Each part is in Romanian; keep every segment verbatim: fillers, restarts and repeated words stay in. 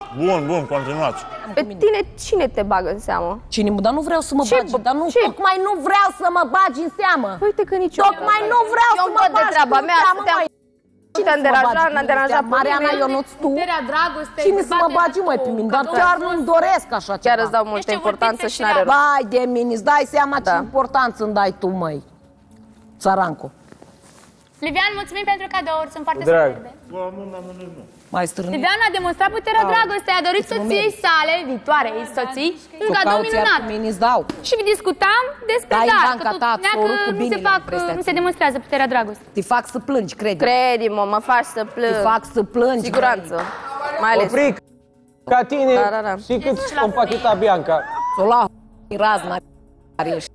Bun, bun, continuați. Pe tine cine te bagă în seamă? Cine? Dar nu vreau să mă Ce? bagi, dar nu, Ce? tocmai nu vreau să mă bagi în seamă. Uite că nici eu. Tocmai nu vreau eu să mă văd de bagi treaba în mea, seamă, stăteam- măi. Și te-am deranjat, n-am deranjat pe Mariana nimeni. Ionuț, tu? Puterea dragostei. Cine să mă bagi, măi, pe mine? Dar chiar nu-mi doresc așa ceva. Chiar îți dau multă importanță și n-are rost. Vai de mine, îți dai seama ce Da. importanță îmi dai tu, măi. Țărancu. Livian, mulțumim pentru cadouri, sunt foarte Drag. superbe. Mai strâni. Livian a demonstrat puterea dragostei, a dorit soției sale, viitoarei soții, un cadou minunat. Mine îți dau. Și discutam despre Dai în dar, banca că tu ta, spunea ți-o rup că cu nu se binele fac, impresia nu ta. se demonstrează puterea dragostei. Te fac să plângi, crede. Credi-mă, mă faci să plâng. Te fac să plângi. Siguranță. Mai ales. Opric, ca tine, Da, da, da. și cât o împacheta Bianca. S-o la razna care ești.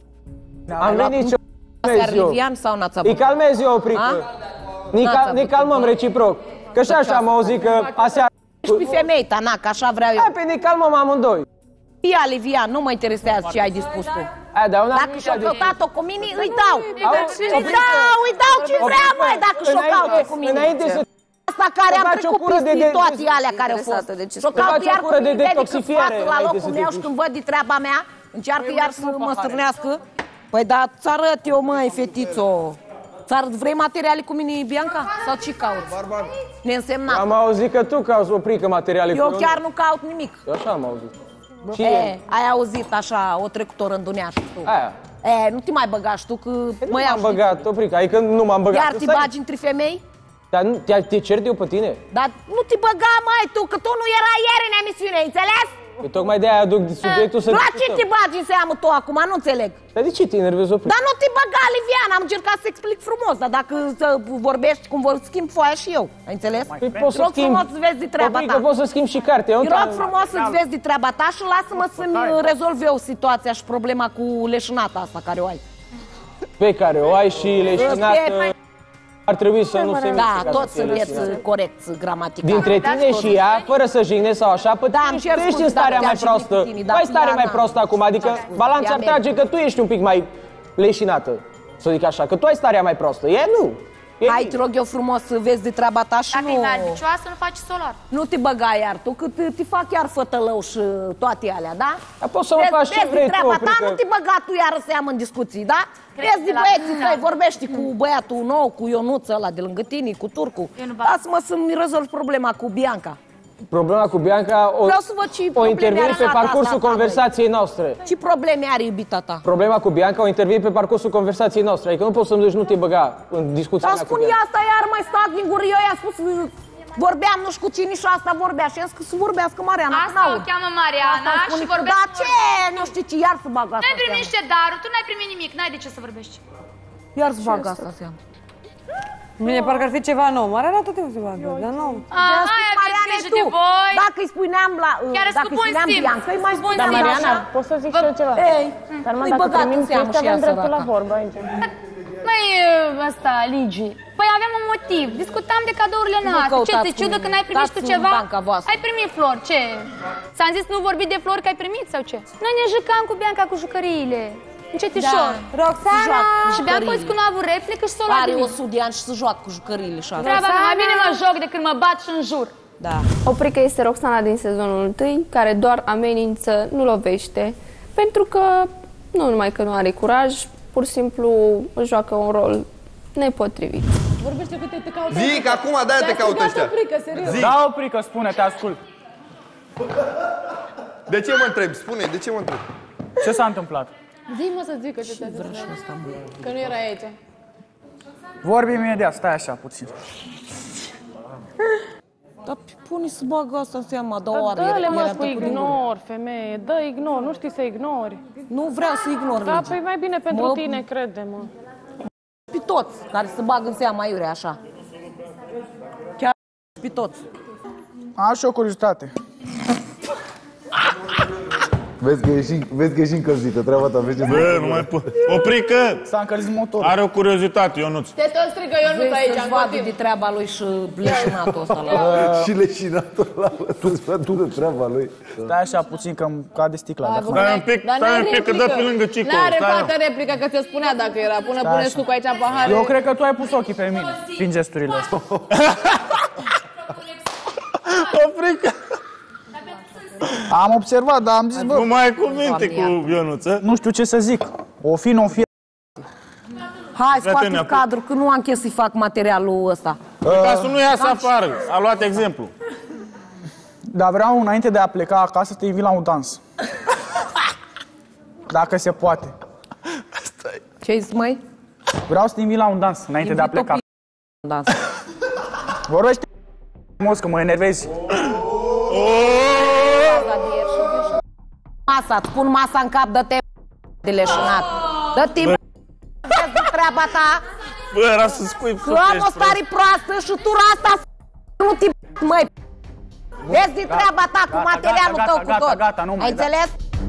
Am venit să calmez Sear eu. Livian sau n-ați Îi calmez eu, Oprică. Ne, N-ați cal, ne avut calmăm timp. reciproc. Că și așa am auzit că aseară... Ești pe femei ta, na, că așa vreau eu. Hai, pe ne calmăm amândoi. Ia, Livian, nu mă interesează ce ai dispus tu. Hai, dar una Dacă și-o căutat-o cu mine, îi dau. Auzi, Îi dau, îi dau ce vrea, măi, dacă și-o caută cu mine. Înainte să... Asta care am faci o trecut cură de peste de- toate alea care au fost. Interesată de ce Și-o spui. caut Faci o iar cură cu de mine, vede că detoxifiere sfatul la înainte locul să te meu și duci. când văd de treaba mea, încearcă iar să mă stârnească. Păi da, ți arăt eu, măi, fetițo. Ți-ar vrei materiale cu mine, Bianca? Sau ce cauți? Neînsemnat. Am auzit că tu cauți, Oprică, materiale Eu cu chiar nu caut nimic. Eu așa am auzit. Și E, ai auzit așa, o trecutor în duneaș tu. aia. E, nu te mai băgași tu, că Nu mă iau, m-am știi? băgat, Oprică, adică nu m-am băgat. Iar Tu te stai. bagi între femei? Dar nu, te, te cert eu pe tine? Dar nu te băga, mai tu, că tu nu erai ieri în emisiune, înțeles? Păi tocmai de-aia aduc subiectul să La ce discutăm. te bagi în seamă tu acum? Nu înțeleg. Dar de ce te enervezi, Oprică? Dar nu te băga, Livian, am încercat să explic frumos, dar dacă să vorbești cum vor schimb foaia și eu, ai înțeles? Păi poți să Rog schimbi. frumos să vezi de treaba Oprică, ta. poți să schimbi și cartea. Îi rog frumos să-ți vezi de treaba ta și lasă-mă să-mi rezolv eu situația și problema cu leșinata asta care o ai. Pe care o ai și leșinată, Pe- ar trebui să nu se miște Da, ca toți să fie sunteți leșinată. corecți gramatical. Dintre tine și ea, fără să jignezi sau așa, păi Da, tu îmi ești, cer tu ești scuze în starea dacă mai te-am jignit proastă. pe tine, Tu dar ai stare Iana- mai proastă acum, adică balanța ar Ea trage că tu ești un pic mai leșinată, să zic așa, că tu ai starea mai proastă. E nu. E Hai, bine. te rog eu frumos să vezi de treaba ta și Dacă nu... e nardicioasă, nu faci solar. Nu te băga iar tu, că te, te fac iar fătălău și toate alea, da? Dar poți să mă Vezi- faci ce vezi de vrei tu, treaba ta, Oprică. nu te băga tu iar să iau în discuții, da? Cred Vezi de că la- băieții da. tăi, vorbești cu băiatul nou, cu Ionuț ăla de lângă tine, cu Turcu. Eu nu bag. Lasă-mă să-mi rezolv problema cu Bianca. Problema cu Bianca o, Vreau să văd ce o probleme intervin are pe fata parcursul asta, conversației noastre. Ce probleme are iubita ta? Problema cu Bianca o intervin pe parcursul conversației noastre. Adică nu poți să-mi zici, nu te băga în discuția Dar mea cu spune Bianca. asta iar mai stat din gură, eu i-am spus, vorbeam nu știu cu cine și asta vorbea și am zis că să vorbească Mariana. Asta o cheamă Mariana și vorbește. Da, ce? Nu știu ce, iar să bag asta. N-ai primit niște daruri, tu n-ai primit nimic, n-ai de ce să vorbești. Iar să bag asta seama. Bine, parcă ar fi ceva nou. Mariana tot timpul se bagă, dar nu. Ah, hai, aveți grijă de voi. Dacă îi spuneam la... Chiar îți dacă îi spun spuneam simplu. Bianca, îi mai Spun spuneam simplu. Mariana. Pot să zic și eu ceva? Ei, Dar mă, îi dacă băgat în primim seamă chestii, și ea avem dreptul la săraca. vorbă aici. Măi, ăsta, Ligi, păi aveam un motiv. Discutam de cadourile Nu noastre. Ce căutați te cu ciudă mine. că n-ai primit Dați tu în ceva? banca voastră. Ai primit flori, ce? Ți-am zis nu vorbi de flori că ai primit sau ce? Noi ne jucam cu Bianca cu jucăriile. Încetișor. Roxana! Și Bianca a zis că nu a avut replică și s-o luat Are de o mine. sută de ani și să joacă cu jucăriile și asta. Treaba mea, mai bine mă joc decât mă bat și înjur. Da. Oprică este Roxana din sezonul întâi, care doar amenință, nu lovește, pentru că nu numai că nu are curaj, pur și simplu își joacă un rol nepotrivit. Vorbește cu te, te caută. Zic, acum de-aia te caută ăștia. Frică, serios. Da, Oprică, spune, te ascult. De ce mă întrebi? Spune, de ce mă întrebi? Ce s-a întâmplat? Zi-mă să zic că ce te-a zis. Că nu era aici. Vorbim imediat, stai așa puțin. Dar pune să bagă asta în seama a doua oară. Dă-le Era- mă era cu trecut din gură. ignor, femeie, dă ignor, nu știi să ignori. Nu vreau să ignor Da, legea. păi mai bine pentru Mă- tine, crede-mă. Pe toți care se bagă în seama iurea așa. Chiar pe toți. Am și o curiozitate. Vezi că e și, vezi că e și încălzită treaba ta, vezi ce Bă, nu mai pot. Oprică! S-a încălzit motorul. Are o curiozitate, Ionuț. Te tot strigă eu nu Vrei aici, să-și în vadă continuu. de treaba lui și leșinatul ăsta la... Și leșinatul ăla, să-ți vadă de treaba lui. Stai așa puțin că-mi cade sticla. Hai, de bă, acum. Stai un pic, Dar stai n-ai un pic, că dă replică. pe lângă Cico. N-are Stai, fată replică, că ți-o spunea dacă era. Până Stai pune așa. tu cu aici pahare. Eu cred că tu ai pus ochii pe mine prin gesturile astea. Oprică! Am observat, dar am zis, bă... Nu mai ai cuvinte cu Ionuță. Nu știu ce să zic. O fi, nu o fi... Hai, scoate cadru, că nu am chef să-i fac materialul ăsta. Ca să nu iasă afară. A luat exemplu. Dar vreau, înainte de a pleca acasă, să te invit la un dans. Dacă se poate. Ce-ai zis, măi? Vreau să te invit la un dans, înainte de a pleca. Dans. Vorbește frumos, că mă enervezi. Masa, îți pun masa în cap, dă-te de leșinat. Dă-te de treaba ta. Bă, era să spui că am o stare proastă și tu asta nu te măi. Vezi din treaba ta cu materialul tău cu tot. Ai înțeles?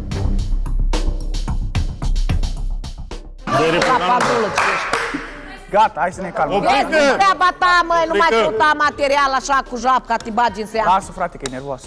Gata, hai să ne calmăm. Vezi din treaba ta, măi, nu mai căuta material așa cu japca, te bagi în seamă. Lasă, frate, că e nervoasă.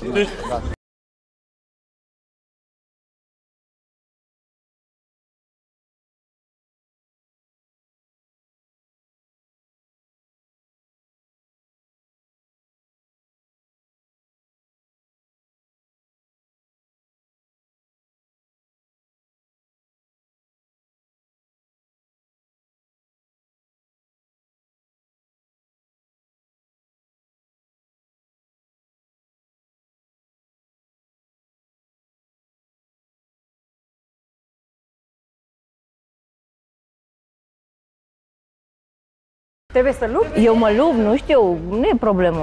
Trebuie să lupți? Eu mă lupt, nu știu, nu e problemă.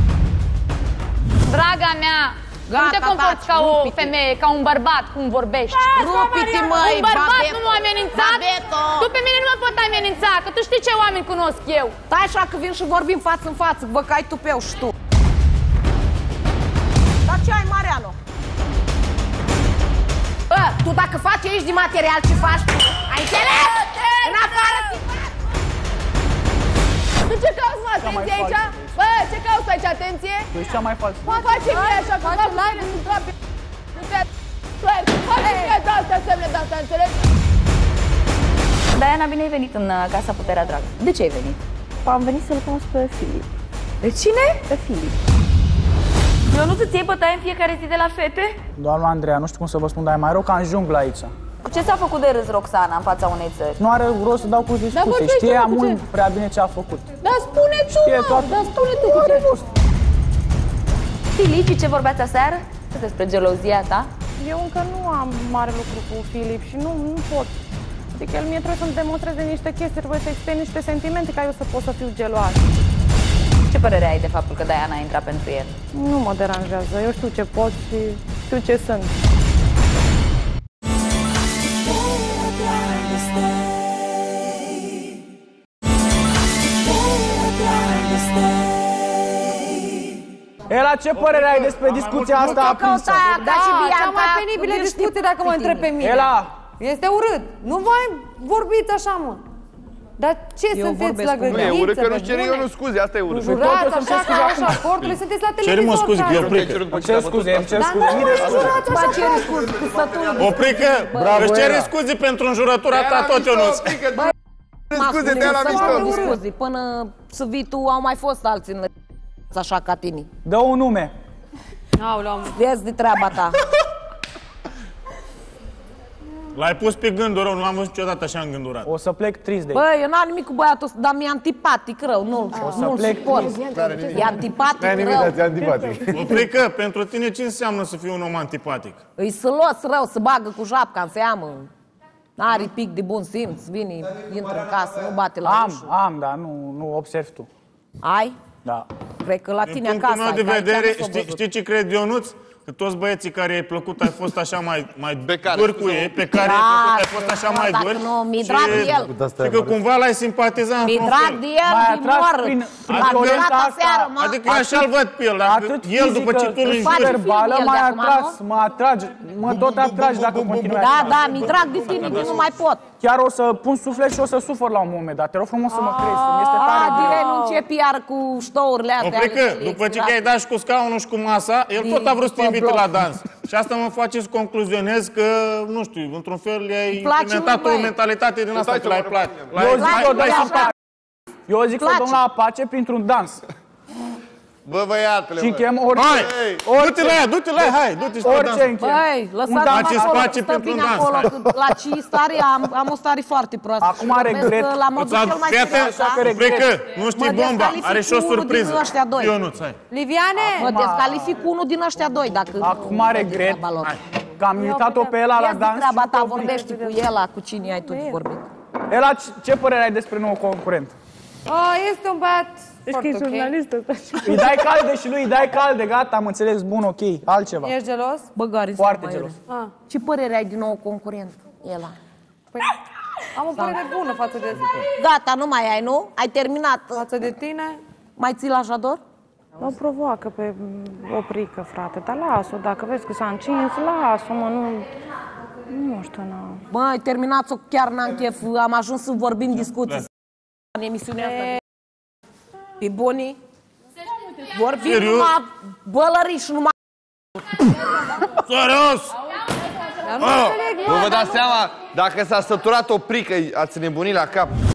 Draga mea, Gata, nu te comporți ca o femeie, ca un bărbat, cum vorbești. Rupi-te, măi, un bărbat babeto, nu m-a amenințat, babeto. Tu pe mine nu mă pot amenința, că tu știi ce oameni cunosc eu. Stai așa că vin și vorbim față în față, vă că ai tupeu și tu. Dar ce ai, Mariano? Bă, tu dacă faci aici din material, ce faci? Ai înțeles? În afară ți Tu ce cauți, mă, atenție aici? Bă, ce cauți aici, atenție? Tu ești cea mai falsă. Mă, face mie așa, că fac live, nu trape. Nu te... Face mie de astea, semne de astea, înțelegi? Diana, bine ai venit în Casa Puterea Dragă. De ce ai venit? Am venit să-l cunosc pe Filip. De cine? Pe Filip. Eu nu să-ți iei bătaie în fiecare zi de la fete? Doamna Andreea, nu știu cum să vă spun, dar e mai rău ca în junglă aici. Cu ce s-a făcut de râs Roxana în fața unei țări? Nu are rost să dau cu discuții. Știe ea mult prea bine ce a făcut. Dar spune tu, mă, dar spune tu cu ce. Filip, ce vorbeați aseară? Despre gelozia ta? Eu încă nu am mare lucru cu Filip și nu, nu pot. Adică el mie trebuie să-mi demonstreze niște chestii, trebuie să existe niște sentimente ca eu să pot să fiu geloasă. Ce părere ai de faptul că Diana a intrat pentru el? Nu mă deranjează, eu știu ce pot și știu ce sunt. Ela, ce părere ai despre discuția asta aprinsă? Da, cea mai penibilă discuție dacă mă întreb pe mine. Ela! Este urât. Nu mai vorbiți așa, mă. Dar ce Eu sunteți la grădiniță? Nu e urât că nu-și cere eu nu scuze, asta e urât. Jurați așa ca așa, cortule, sunteți la televizor. Cere-mă scuze, că eu plică. Îmi cer scuze, îmi cer scuze. Mii de scuze. Ba, cere scuze, că sătul. Oprică! Își cere scuze pentru înjurătura ta tot, Ionuț. Scuze, te-a la mișto. Scuze, până să vii tu, au mai fost alții în așa ca tine. Dă un nume. Aoleu. Vezi de treaba ta. L-ai pus pe gândul rău, nu l-am văzut niciodată așa îngândurat. O să plec trist de aici. Băi, eu n-am nimic cu băiatul ăsta, dar mi-e antipatic rău, nu, nu-l suport. E antipatic rău. E antipatic. Oprică, pentru tine ce înseamnă să fii un om antipatic? Îi sălos rău, se bagă cu japca în seamă. N-are pic de bun simț, vine, intră în casă, nu bate la Am, ușă. am, dar nu, nu observ tu. Ai? Da. Cred că la Din tine punctul acasă meu de ai, dar aici vedere, nu s-o știi, văzut. știi ce cred, Ionuț? Că toți băieții care i-ai plăcut ai fost așa mai, mai care, dur cu ei, pe care Da, i-ai plăcut ai fost așa nu, mai dacă dur. nu, mi-e drag de el. Și că cumva l-ai simpatizat Mi-e într-un drag fel. de el, M-ai din atras moară. prin- prin L-am violența jurat asta. aseară, mă. Adică eu așa-l văd pe el, dacă Atât el după ce tu îl fizică, înjuri. verbală, film el m-ai de acum, atras, nu? mă atragi, mă tot atragi dacă continui Da, așa. da, mi-e drag de tine, de nu mai pot. Chiar o să pun suflet și o să sufăr la un moment dat. Te rog frumos să mă crezi, mi este A, tare greu. direct nu începi iar cu ștourile astea. Oprică, ale după ce exagerate. i-ai dat și cu scaunul și cu masa, el tot a vrut să te Pe invite bloc. la dans. Și asta mă face să concluzionez că, nu știu, într-un fel i-ai place implementat lui, o băi. mentalitate din asta, că l-ai plat. Eu zic Place, că o dăm place. la pace. Eu zic că o dăm Place. la pace printr-un dans. Bă, băiatule, Și bă. chem orice... Hai, orice- du-te la ea, du-te la ea, hai, du-te și pe dans. Orice închem. Băi, Un lăsați-mă dans. Faceți acolo, pace stă pentru bine un dans, acolo, hai. că la ce stare am, am o stare foarte proastă. Acum Și vorbesc regret. că la modul Îți cel mai fii atent, serios, da? Frică, nu știi Mă bomba, descalific are și o cu unul surpriză. din ăștia doi. Ionuț, hai. Liviane? Mă descalific cu unul din ăștia doi, dacă... Acum regret că am invitat-o pe ela la Ia zi dans. treaba și ta, cu- vorbește cu el, cu cine ai tu de vorbit. Ela, ce părere ai despre nou concurent? A, este un băiat Ești că e foarte ok. jurnalistă. Îi dai calde și lui îi dai calde, gata, am înțeles, bun, ok, altceva. Ești gelos? Băgare Foarte gelos. Ah. Ce părere ai din nou concurent, Ela? Păi, am o părere bună față de Gata, nu mai ai, nu? Ai terminat. față de tine. Mai ții la Jador? Mă provoacă pe oprică, frate, dar las-o, dacă vezi că s-a încins, las-o, mă, nu... Nu știu, nu... Băi, terminați-o, chiar n-am chef, am ajuns să vorbim discuții în emisiunea asta. Pe bunii? Vorbim Serios? numai bălării și numai... Serios! Dar nu Bă, înțeleg, nu mă, vă dar dați nu- seama, dacă s-a săturat o prică, ați nebunit la cap.